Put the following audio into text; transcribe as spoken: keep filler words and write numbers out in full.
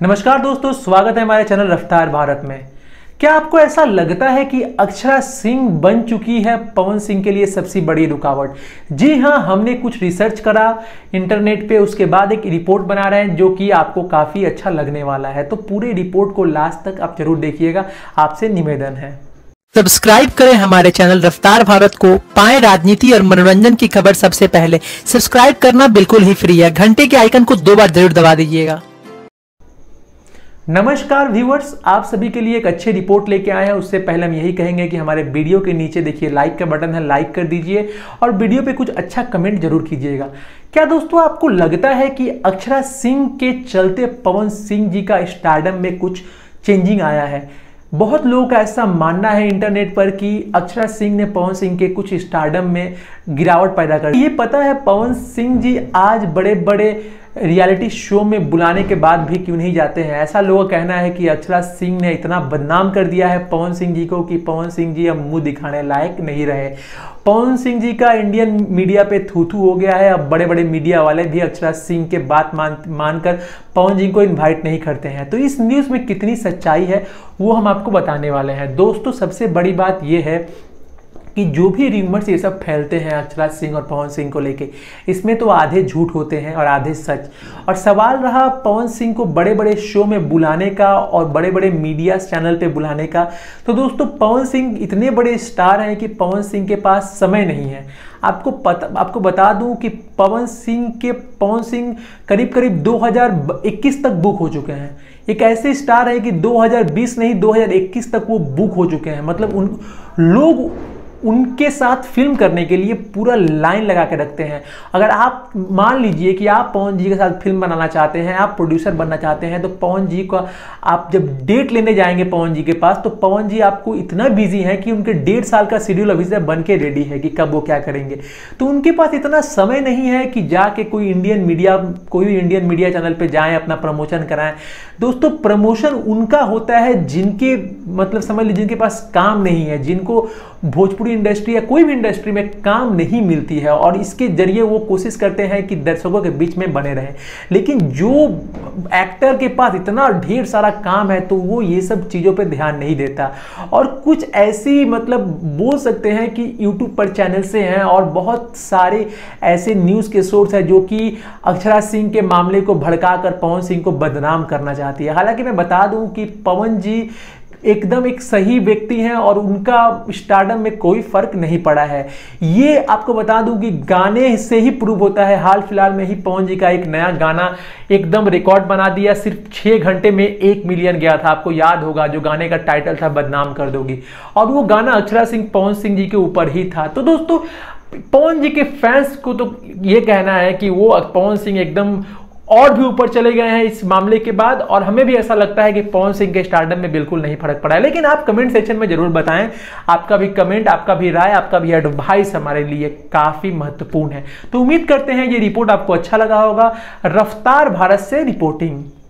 नमस्कार दोस्तों, स्वागत है हमारे चैनल रफ्तार भारत में। क्या आपको ऐसा लगता है कि अक्षरा सिंह बन चुकी है पवन सिंह के लिए सबसे बड़ी रुकावट? जी हां, हमने कुछ रिसर्च करा इंटरनेट पे, उसके बाद एक रिपोर्ट बना रहे हैं जो कि आपको काफी अच्छा लगने वाला है। तो पूरे रिपोर्ट को लास्ट तक आप जरूर देखिएगा, आपसे निवेदन है। सब्सक्राइब करें हमारे चैनल रफ्तार भारत को, पाएं राजनीति और मनोरंजन की खबर सबसे पहले। सब्सक्राइब करना बिल्कुल ही फ्री है, घंटे के आइकन को दो बार जरूर दबा दीजिएगा। नमस्कार व्यूअर्स, आप सभी के लिए एक अच्छी रिपोर्ट लेके आए हैं। उससे पहले हम यही कहेंगे कि हमारे वीडियो के नीचे देखिए लाइक का बटन है, लाइक कर दीजिए और वीडियो पे कुछ अच्छा कमेंट जरूर कीजिएगा। क्या दोस्तों आपको लगता है कि अक्षरा सिंह के चलते पवन सिंह जी का स्टारडम में कुछ चेंजिंग आया है? बहुत लोगों का ऐसा मानना है इंटरनेट पर कि अक्षरा सिंह ने पवन सिंह के कुछ स्टारडम में गिरावट पैदा कर दी। ये पता है पवन सिंह जी आज बड़े बड़े रियलिटी शो में बुलाने के बाद भी क्यों नहीं जाते हैं? ऐसा लोगों का कहना है कि अक्षरा सिंह ने इतना बदनाम कर दिया है पवन सिंह जी को कि पवन सिंह जी अब मुंह दिखाने लायक नहीं रहे। पवन सिंह जी का इंडियन मीडिया पे थू थू हो गया है। अब बड़े बड़े मीडिया वाले भी अक्षरा सिंह के बात मान मानकर पवन जी को इन्वाइट नहीं करते हैं। तो इस न्यूज़ में कितनी सच्चाई है वो हम आपको बताने वाले हैं। दोस्तों सबसे बड़ी बात यह है कि जो भी र्यूमर्स ये सब फैलते हैं अक्षरा सिंह और पवन सिंह को लेके, इसमें तो आधे झूठ होते हैं और आधे सच। और सवाल रहा पवन सिंह को बड़े बड़े शो में बुलाने का और बड़े बड़े मीडिया चैनल पे बुलाने का, तो दोस्तों पवन सिंह इतने बड़े स्टार हैं कि पवन सिंह के पास समय नहीं है। आपको पता आपको बता दूं कि पवन सिंह के पवन सिंह करीब करीब दो हज़ार इक्कीस तक बुक हो चुके हैं। एक ऐसे स्टार है कि दो हज़ार बीस नहीं दो हज़ार इक्कीस तक वो बुक हो चुके हैं। मतलब उन लोग उनके साथ फिल्म करने के लिए पूरा लाइन लगा के रखते हैं। अगर आप मान लीजिए कि आप पवन जी के साथ फिल्म बनाना चाहते हैं, आप प्रोड्यूसर बनना चाहते हैं, तो पवन जी का आप जब डेट लेने जाएंगे पवन जी के पास, तो पवन जी आपको इतना बिजी है कि उनके डेढ़ साल का शेड्यूल अभी से बन के रेडी है कि कब वो क्या करेंगे। तो उनके पास इतना समय नहीं है कि जाके कोई इंडियन मीडिया कोई भी इंडियन मीडिया चैनल पर जाएँ, अपना प्रमोशन कराएं। दोस्तों प्रमोशन उनका होता है जिनके मतलब समझ लीजिए जिनके पास काम नहीं है, जिनको भोजपुरी इंडस्ट्री या कोई भी इंडस्ट्री में काम नहीं मिलती है, और इसके जरिए वो कोशिश करते हैं कि दर्शकों के बीच में बने रहें। लेकिन जो एक्टर के पास इतना ढेर सारा काम है तो वो ये सब चीज़ों पे ध्यान नहीं देता। और कुछ ऐसी मतलब बोल सकते हैं कि यूट्यूब पर चैनल से हैं और बहुत सारे ऐसे न्यूज़ के सोर्स हैं जो कि अक्षरा सिंह के मामले को भड़काकर पवन सिंह को बदनाम करना चाहती है। हालांकि मैं बता दूं कि पवन जी एकदम एक सही व्यक्ति हैं और उनका स्टारडम में कोई फर्क नहीं पड़ा है। ये आपको बता दूं कि गाने से ही प्रूव होता है। हाल फिलहाल में ही पवन जी का एक नया गाना एकदम रिकॉर्ड बना दिया, सिर्फ छः घंटे में एक मिलियन गया था। आपको याद होगा जो गाने का टाइटल था बदनाम कर दोगी, और वो गाना अक्षरा सिंह पवन सिंह जी के ऊपर ही था। तो दोस्तों पवन जी के फैंस को तो ये कहना है कि वो पवन सिंह एकदम और भी ऊपर चले गए हैं इस मामले के बाद, और हमें भी ऐसा लगता है कि पवन सिंह के स्टारडम में बिल्कुल नहीं फर्क पड़ा है। लेकिन आप कमेंट सेक्शन में जरूर बताएं, आपका भी कमेंट, आपका भी राय, आपका भी एडवाइस हमारे लिए काफी महत्वपूर्ण है। तो उम्मीद करते हैं ये रिपोर्ट आपको अच्छा लगा होगा। रफ्तार भारत से रिपोर्टिंग।